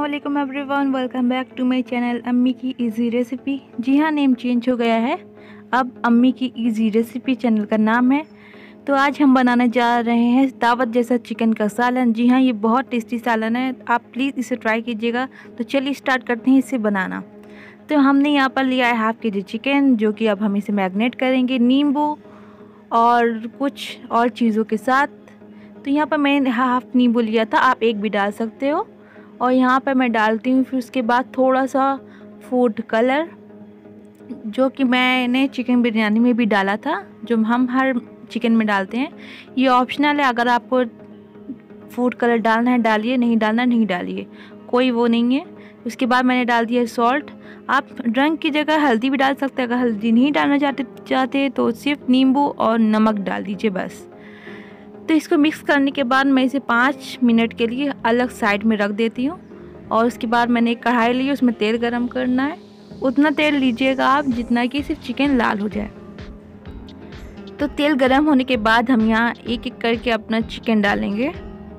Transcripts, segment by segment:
अस्सलामुअलैकुम everyone, welcome back to my channel अम्मी की इजी रेसिपी। जी हाँ, नेम चेंज हो गया है, अब अम्मी की इजी रेसिपी चैनल का नाम है। तो आज हम बनाने जा रहे हैं दावत जैसा चिकन का सालन। जी हाँ, ये बहुत टेस्टी सालन है, आप प्लीज़ इसे ट्राई कीजिएगा। तो चलिए स्टार्ट करते हैं इसे बनाना। तो हमने यहाँ पर लिया है हाफ़ के जी चिकन, जो कि अब हम इसे मैरिनेट करेंगे नींबू और कुछ और चीज़ों के साथ। तो यहाँ पर मैंने हाफ़ नींबू लिया था, आप एक भी डाल सकते हो। और यहाँ पर मैं डालती हूँ फिर उसके बाद थोड़ा सा फूड कलर, जो कि मैंने चिकन बिरयानी में भी डाला था, जो हम हर चिकन में डालते हैं। ये ऑप्शनल है, अगर आपको फूड कलर डालना है डालिए, नहीं डालना नहीं डालिए, कोई वो नहीं है। उसके बाद मैंने डाल दिया सॉल्ट। आप रंग की जगह हल्दी भी डाल सकते हैं, अगर हल्दी नहीं डालना चाहते तो सिर्फ नींबू और नमक डाल दीजिए बस। तो इसको मिक्स करने के बाद मैं इसे 5 मिनट के लिए अलग साइड में रख देती हूँ। और उसके बाद मैंने एक कढ़ाई ली, उसमें तेल गरम करना है। उतना तेल लीजिएगा आप जितना कि सिर्फ चिकन लाल हो जाए। तो तेल गरम होने के बाद हम यहाँ एक एक करके अपना चिकन डालेंगे।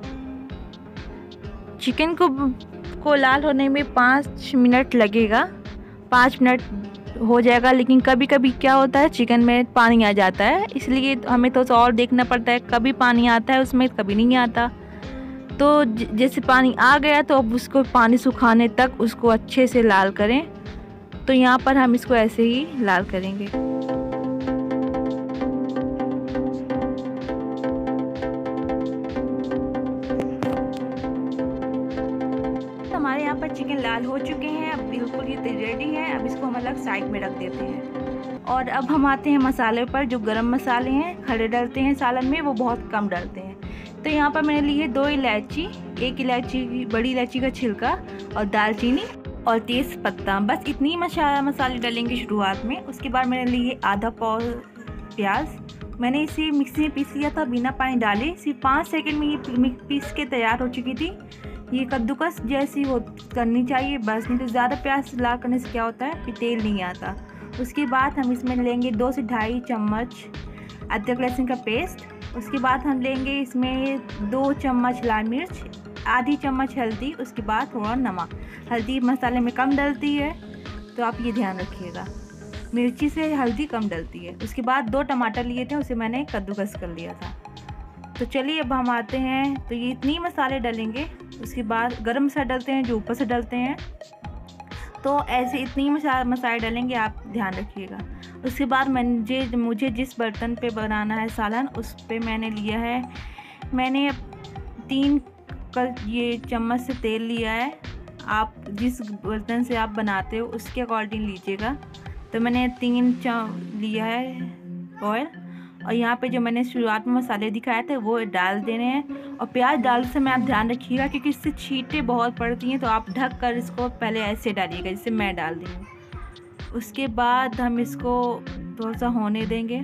चिकन को लाल होने में 5 मिनट लगेगा, 5 मिनट हो जाएगा। लेकिन कभी कभी क्या होता है, चिकन में पानी आ जाता है, इसलिए हमें थोड़ा सा और देखना पड़ता है। कभी पानी आता है उसमें, कभी नहीं आता। तो जैसे पानी आ गया तो अब उसको पानी सुखाने तक उसको अच्छे से लाल करें। तो यहाँ पर हम इसको ऐसे ही लाल करेंगे। हमारे यहाँ पर चिकन लाल हो चुके हैं, अब बिल्कुल ये रेडी है। अब इसको हम अलग साइड में रख देते हैं। और अब हम आते हैं मसाले पर। जो गरम मसाले हैं खड़े डलते हैं सालन में, वो बहुत कम डलते हैं। तो यहाँ पर मैंने ली है 2 इलायची, 1 इलायची बड़ी इलायची का छिलका और दालचीनी और तेज़ पत्ता, बस इतनी मसाले डालेंगे शुरुआत में। उसके बाद मैंने ली है आधा पाव प्याज। मैंने इसे मिक्सी में पीस लिया था बिना पानी डाले, सिर्फ 5 सेकंड में ये पीस के तैयार हो चुकी थी। ये कद्दूकस जैसी हो करनी चाहिए बस, नहीं तो ज़्यादा प्याज लाल करने से क्या होता है, फिर तेल नहीं आता। उसके बाद हम इसमें लेंगे 2 से ढाई चम्मच अदरक लहसुन का पेस्ट। उसके बाद हम लेंगे इसमें 2 चम्मच लाल मिर्च, आधी चम्मच हल्दी। उसके बाद थोड़ा नमक। हल्दी मसाले में कम डलती है, तो आप ये ध्यान रखिएगा, मिर्ची से हल्दी कम डलती है। उसके बाद 2 टमाटर लिए थे, उसे मैंने कद्दूकस कर लिया था। तो चलिए अब हम आते हैं। तो ये इतनी मसाले डलेंगे। उसके बाद गरम मसाला डलते हैं जो ऊपर से डलते हैं, तो ऐसे इतनी मसाले डालेंगे, आप ध्यान रखिएगा। उसके बाद मुझे जिस बर्तन पे बनाना है सालन, उस पे मैंने लिया है, मैंने 3 ये चम्मच से तेल लिया है। आप जिस बर्तन से आप बनाते हो उसके अकॉर्डिंग लीजिएगा। तो मैंने 3 लिया है ऑयल। और यहाँ पे जो मैंने शुरुआत में मसाले दिखाए थे वो डाल देने हैं। और प्याज डालते समय आप ध्यान रखिएगा, क्योंकि इससे छींटे बहुत पड़ती हैं, तो आप ढक कर इसको पहले ऐसे डालिएगा जैसे मैं डाल दी हूँ। उसके बाद हम इसको थोड़ा सा होने देंगे।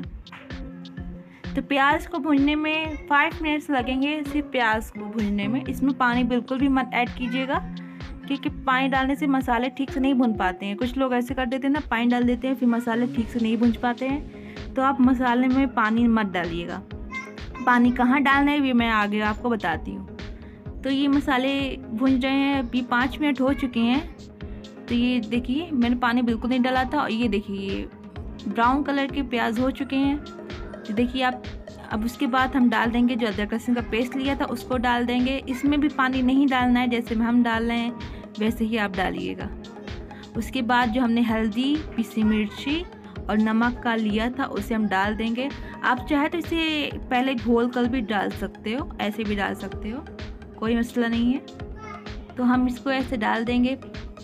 तो प्याज को भूनने में 5 मिनट्स लगेंगे, सिर्फ प्याज को भूनने में। इसमें पानी बिल्कुल भी मत ऐड कीजिएगा, क्योंकि पानी डालने से मसाले ठीक से नहीं भुन पाते हैं। कुछ लोग ऐसे कर देते हैं ना, पानी डाल देते हैं फिर मसाले ठीक से नहीं भुन पाते हैं। तो आप मसाले में पानी मत डालिएगा। पानी कहाँ डालना है ये मैं आगे आपको बताती हूँ। तो ये मसाले भुन रहे हैं, अभी 5 मिनट हो चुके हैं। तो ये देखिए मैंने पानी बिल्कुल नहीं डाला था, और ये देखिए ये ब्राउन कलर के प्याज हो चुके हैं। तो देखिए आप, अब उसके बाद हम डाल देंगे जो अदरक लहसुन का पेस्ट लिया था उसको डाल देंगे। इसमें भी पानी नहीं डालना है, जैसे हम डाल रहे हैं वैसे ही आप डालिएगा। उसके बाद जो हमने हल्दी, पिसी मिर्ची और नमक का लिया था उसे हम डाल देंगे। आप चाहे तो इसे पहले घोल कर भी डाल सकते हो, ऐसे भी डाल सकते हो, कोई मसला नहीं है। तो हम इसको ऐसे डाल देंगे।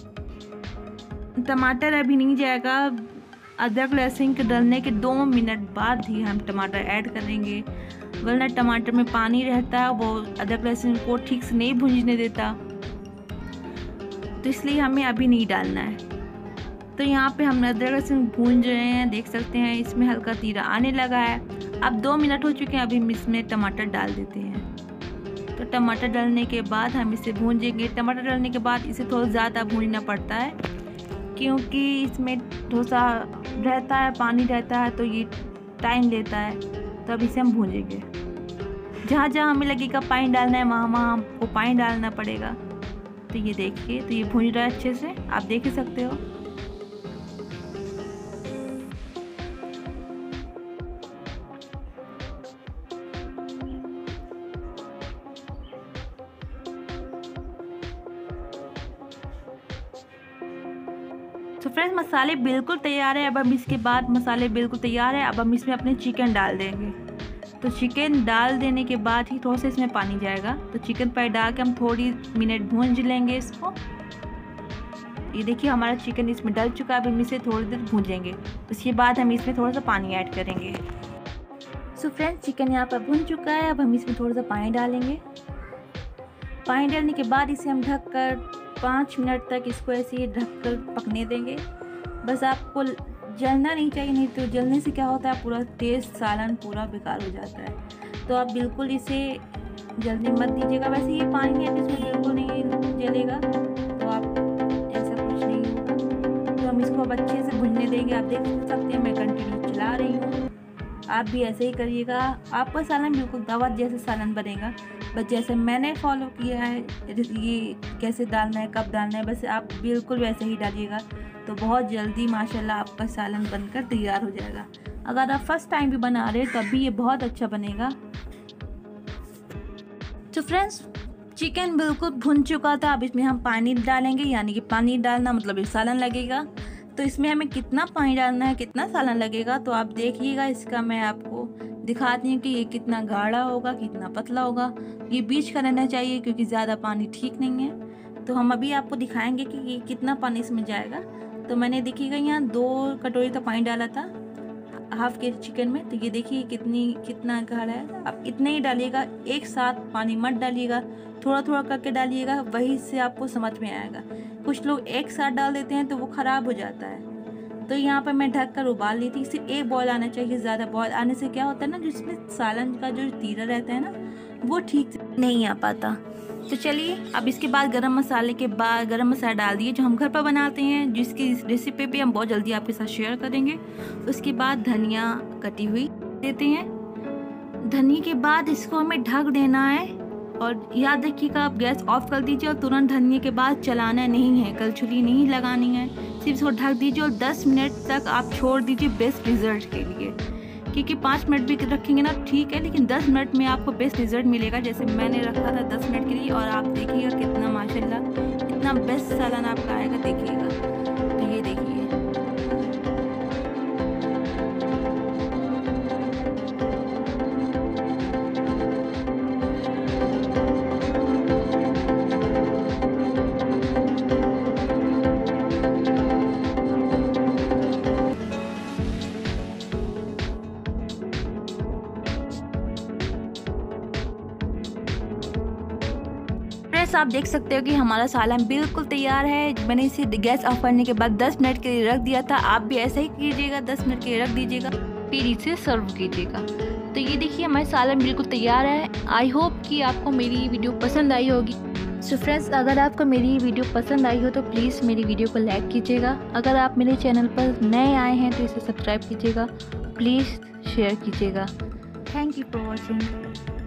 टमाटर अभी नहीं जाएगा, अदरक लहसुन के डालने के 2 मिनट बाद ही हम टमाटर ऐड करेंगे, वरना टमाटर में पानी रहता है, वो अदरक लहसुन को ठीक से नहीं भूनने देता। तो इसलिए हमें अभी नहीं डालना है। तो यहाँ पे हम अदरक लहसुन भून रहे हैं, देख सकते हैं इसमें हल्का तीरा आने लगा है। अब 2 मिनट हो चुके हैं, अभी हम इसमें टमाटर डाल देते हैं। तो टमाटर डालने के बाद हम इसे भूंजेंगे। टमाटर डालने के बाद इसे थोड़ा ज़्यादा भूनना पड़ता है, क्योंकि इसमें डोसा रहता है, पानी रहता है, तो ये टाइम लेता है। तो अब इसे हम भूंजेंगे। जहाँ जहाँ हमें लगेगा पानी डालना है, वहाँ वहाँ हमको पानी डालना पड़ेगा। तो ये देखिए, तो ये भून रहा है अच्छे से, आप देख ही सकते हो। तो फ्रेंड्स मसाले बिल्कुल तैयार है। अब हम इसके बाद मसाले बिल्कुल तैयार है, अब हम इसमें अपने चिकन डाल देंगे। तो चिकन डाल देने के बाद ही थोड़ा सा इसमें पानी जाएगा। तो चिकन पर डाल के हम थोड़ी मिनट भूंज लेंगे इसको। ये देखिए हमारा चिकन इसमें डल चुका है। अब हम इसे थोड़ी देर भूंजेंगे। उसके बाद हम इसमें थोड़ा सा पानी ऐड करेंगे। सो फ्रेंड्स चिकन यहाँ पर भुन चुका है। अब हम इसमें थोड़ा सा पानी डालेंगे। पानी डालने के बाद इसे हम ढककर 5 मिनट तक इसको ऐसे ही ढककर पकने देंगे। बस आपको जलना नहीं चाहिए, नहीं तो जलने से क्या होता है पूरा टेस्ट सालन पूरा बेकार हो जाता है। तो आप बिल्कुल इसे जल्दी मत दीजिएगा। वैसे ये पानी है तो इसमें बिल्कुल नहीं जलेगा, तो आप ऐसा कुछ नहीं होगा। तो हम इसको अब अच्छे से भुनने देंगे। आप देख सकते हैं मैं कंटिन्यू चला रही हूँ। आप भी ऐसे ही करिएगा, आपका सालन बिल्कुल दावत जैसे सालन बनेगा। बस जैसे मैंने फॉलो किया है, ये कैसे डालना है, कब डालना है, बस आप बिल्कुल वैसे ही डालिएगा। तो बहुत जल्दी माशाल्लाह आपका सालन बनकर तैयार हो जाएगा। अगर आप फर्स्ट टाइम भी बना रहे हैं तब भी ये बहुत अच्छा बनेगा। तो फ्रेंड्स चिकन बिल्कुल भुन चुका था। अब इसमें हम पानी डालेंगे, यानी कि पानी डालना मतलब ये सालन लगेगा। तो इसमें हमें कितना पानी डालना है, कितना सालन लगेगा, तो आप देखिएगा। इसका मैं आपको दिखाती हूँ कि ये कितना गाढ़ा होगा, कितना पतला होगा। ये बीच का रहना चाहिए क्योंकि ज़्यादा पानी ठीक नहीं है। तो हम अभी आपको दिखाएंगे कि ये कितना पानी इसमें जाएगा। तो मैंने देखिएगा यहाँ 2 कटोरी तक पानी डाला था हाफ के चिकन में। तो ये देखिए कितना गाढ़ा है। आप इतने ही डालिएगा, एक साथ पानी मत डालिएगा, थोड़ा थोड़ा करके डालिएगा, वही से आपको समझ में आएगा। कुछ लोग एक साथ डाल देते हैं तो वो ख़राब हो जाता है। तो यहाँ पर मैं ढक कर उबाल ली थी। सिर्फ एक बॉयल आना चाहिए, ज़्यादा बॉयल आने से क्या होता है ना, जिसमें सालन का जो तीरा रहता है ना वो ठीक नहीं आ पाता। तो चलिए अब इसके बाद गरम मसाले के बाद गरम मसाला डाल दिए जो हम घर पर बनाते हैं, जिसकी रेसिपी भी हम बहुत जल्दी आपके साथ शेयर करेंगे। उसके बाद धनिया कटी हुई देते हैं। धनिया के बाद इसको हमें ढक देना है। और याद रखिएगा आप गैस ऑफ कर दीजिए और तुरंत धनिया के बाद चलाना नहीं है, कलछुली नहीं लगानी है, सिर्फ इसको ढक दीजिए और 10 मिनट तक आप छोड़ दीजिए बेस्ट रिजल्ट के लिए। क्योंकि 5 मिनट भी रखेंगे ना ठीक है, लेकिन 10 मिनट में आपको बेस्ट रिजल्ट मिलेगा। जैसे मैंने रखा था 10 मिनट के लिए, और आप देखिएगा कितना माशाल्लाह कितना बेस्ट सालन आपका आएगा, देखिएगा। तो ये देखिए आप देख सकते हो कि हमारा सालन बिल्कुल तैयार है। मैंने इसे गैस ऑफ करने के बाद 10 मिनट के लिए रख दिया था। आप भी ऐसा ही कीजिएगा, 10 मिनट के लिए रख दीजिएगा, फिर इसे सर्व कीजिएगा। तो ये देखिए हमारा सालन बिल्कुल तैयार है। आई होप कि आपको मेरी वीडियो पसंद आई होगी। सो फ्रेंड्स अगर आपको मेरी वीडियो पसंद आई हो तो प्लीज़ मेरी वीडियो को लाइक कीजिएगा। अगर आप मेरे चैनल पर नए आए हैं तो इसे सब्सक्राइब कीजिएगा, प्लीज़ शेयर कीजिएगा। Thank you for watching.